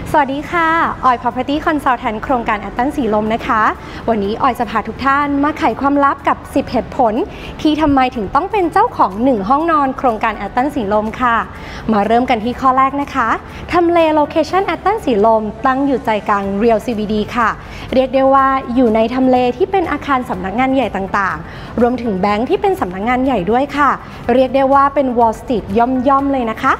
สวัสดีค่ะออย Property Consultant โครงการแอตตันสีลมนะคะวันนี้ออยจะพาทุกท่านมาไขความลับกับ10เหตุผลที่ทำไมถึงต้องเป็นเจ้าของ1ห้องนอนโครงการแอตตันสีลมค่ะมาเริ่มกันที่ข้อแรกนะคะทำเลโลเคชันแอตตันสีลมตั้งอยู่ใจกลาง Real CBD ค่ะเรียกได้ว่าอยู่ในทำเลที่เป็นอาคารสำนักงานใหญ่ต่างๆรวมถึงแบงค์ที่เป็นสำนักงานใหญ่ด้วยค่ะเรียกได้ว่าเป็น Wall Street ย่อมๆเลยนะคะ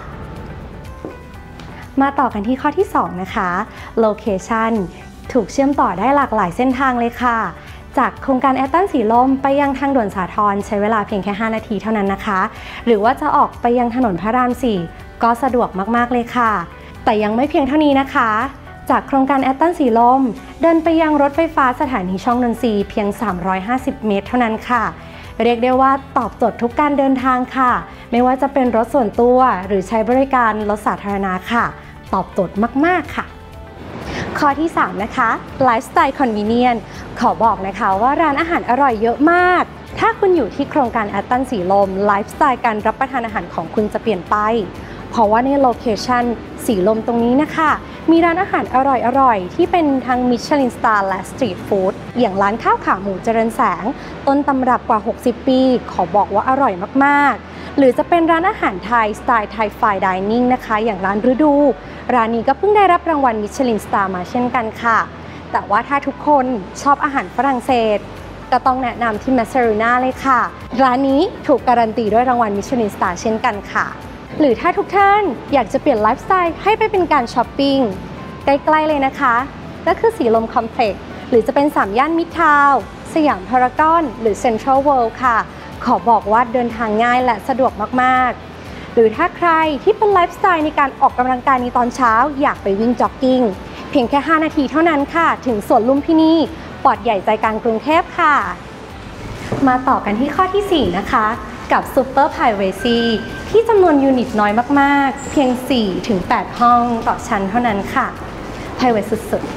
มาต่อกันที่ข้อที่2นะคะ Location ถูกเชื่อมต่อได้หลากหลายเส้นทางเลยค่ะจากโครงการแอตตันสีลมไปยังทางด่วนสาทรใช้เวลาเพียงแค่5นาทีเท่านั้นนะคะหรือว่าจะออกไปยังถนนพระราม4ก็สะดวกมากๆเลยค่ะแต่ยังไม่เพียงเท่านี้นะคะจากโครงการแอตตันสีลมเดินไปยังรถไฟฟ้าสถานีช่องนนทรีย์เพียง350เมตรเท่านั้นค่ะเรียกได้ว่าตอบโจทย์ทุกการเดินทางค่ะไม่ว่าจะเป็นรถส่วนตัวหรือใช้บริการรถสาธารณะค่ะตอบโจทย์มากๆค่ะข้อที่3นะคะ Lifestyle Convenience ขอบอกนะคะว่าร้านอาหารอร่อยเยอะมากถ้าคุณอยู่ที่โครงการแอตตันสีลมไลฟ์สไตล์การรับประทานอาหารของคุณจะเปลี่ยนไปเพราะว่าในโลเคชันสีลมตรงนี้นะคะมีร้านอาหารอร่อยที่เป็นทั้งมิชลินสตาร์และสตรีทฟู้ดอย่างร้านข้าวขาหมูเจริญแสงต้นตำรับกว่า60ปีขอบอกว่าอร่อยมากๆหรือจะเป็นร้านอาหารไทยสไตล์ไทยไฟน์ไดนิ่งนะคะอย่างร้านฤดูร้านนี้ก็เพิ่งได้รับรางวัลมิชลินสตาร์มาเช่นกันค่ะแต่ว่าถ้าทุกคนชอบอาหารฝรั่งเศสก็ต้องแนะนำที่แมสซารูน่าเลยค่ะร้านนี้ถูกการันตีด้วยรางวัลมิชลินสตาร์เช่นกันค่ะหรือถ้าทุกท่านอยากจะเปลี่ยนไลฟ์สไตล์ให้ไปเป็นการช้อปปิ้งใกล้ๆเลยนะคะก็คือสีลมคอมเพล็กซ์หรือจะเป็น3ย่านมิตรทาวน์สยามพารากอนหรือเซ็นทรัลเวิลด์ค่ะขอบอกว่าเดินทางง่ายและสะดวกมากๆหรือถ้าใครที่เป็นไลฟ์สไตล์ในการออกกำลังกายในตอนเช้าอยากไปวิ่งจ็อกกิ้งเพียงแค่5นาทีเท่านั้นค่ะถึงสวนลุมพินีปอดใหญ่ใจกลางกรุงเทพค่ะมาต่อกันที่ข้อที่4นะคะกับ Super Privacy ที่จำนวนยูนิตน้อยมากๆเพียง 4-8 ห้องต่อชั้นเท่านั้นค่ะ Private สุด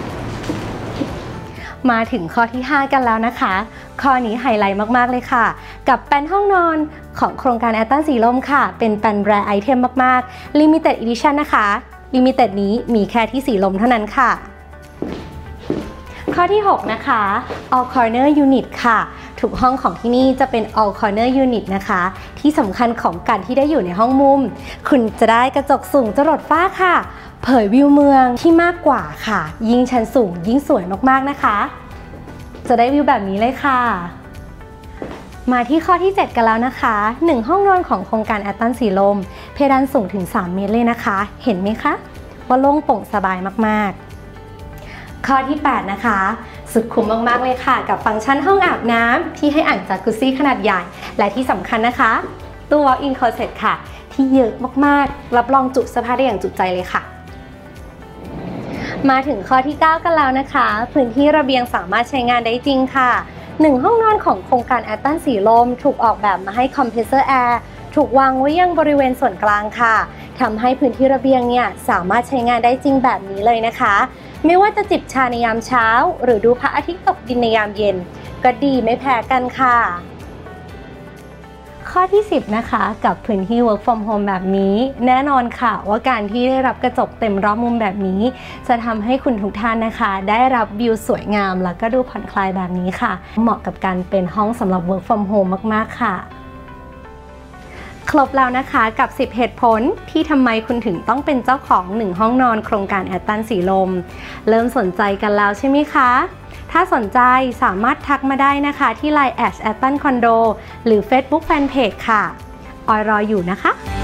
ๆมาถึงข้อที่5กันแล้วนะคะข้อนี้ไฮไลท์มากๆเลยค่ะกับแปลนห้องนอนของโครงการแอตตันสีลมค่ะเป็นแปลนแรร์ไอเทมมากๆ Limited Edition นะคะ Limited นี้มีแค่ที่สีลมเท่านั้นค่ะข้อที่6นะคะ All Corner Unit ค่ะทุกห้องของที่นี่จะเป็น All Corner Unit นะคะที่สำคัญของการที่ได้อยู่ในห้องมุมคุณจะได้กระจกสูงจรดฟ้าค่ะเผยวิวเมืองที่มากกว่าค่ะยิ่งชั้นสูงยิ่งสวยมากๆนะคะจะได้วิวแบบนี้เลยค่ะมาที่ข้อที่7กันแล้วนะคะ1ห้องนอนของโครงการแอตตันสีลมเพดานสูงถึง3 เมตรเลยนะคะเห็นไหมคะว่าโล่งโปร่งสบายมากๆข้อที่8นะคะสุดคุ้มมากๆเลยค่ะกับฟังก์ชันห้องอาบน้ำที่ให้อ่างจากุซซี่ขนาดใหญ่และที่สำคัญนะคะตัว Walk-in Closet ค่ะที่เยอะมากๆรับรองจุเสื้อผ้าได้อย่างจุใจเลยค่ะมาถึงข้อที่9กันแล้วนะคะพื้นที่ระเบียงสามารถใช้งานได้จริงค่ะ1ห้องนอนของโครงการแอตตันสีลมถูกออกแบบมาให้คอมเพรสเซอร์แอร์ถูกวางไว้ยังบริเวณส่วนกลางค่ะทำให้พื้นที่ระเบียงเนี่ยสามารถใช้งานได้จริงแบบนี้เลยนะคะไม่ว่าจะจิบชาในยามเช้าหรือดูพระอาทิตย์ตกดินในยามเย็นก็ดีไม่แพ้กันค่ะข้อที่10นะคะกับพื้นที่ work from home แบบนี้แน่นอนค่ะว่าการที่ได้รับกระจกเต็มรอบมุมแบบนี้จะทำให้คุณทุกท่านนะคะได้รับวิวสวยงามแล้วก็ดูผ่อนคลายแบบนี้ค่ะเหมาะกับการเป็นห้องสำหรับ work from home มากๆค่ะครบแล้วนะคะกับ10เหตุผลที่ทำไมคุณถึงต้องเป็นเจ้าของ1ห้องนอนโครงการแอตตันสีลมเริ่มสนใจกันแล้วใช่ไหมคะถ้าสนใจสามารถทักมาได้นะคะที่ LINE@attancondo หรือ Facebook Fanpage ค่ะออยรออยู่นะคะ